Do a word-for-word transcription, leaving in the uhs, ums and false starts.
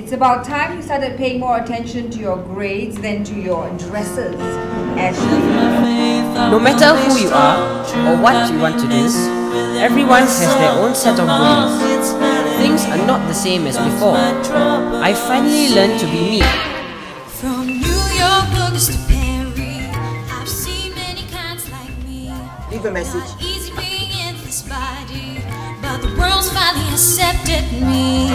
It's about time you started paying more attention to your grades than to your dresses, Ashley. No matter who you are or what you want to do, everyone has their own set of bullies. Things are not the same as before. I finally learned to be me. From New York books to Paris, I've seen many kinds like me. Leave a message. Easy being in this body, but the world's finally accepted me.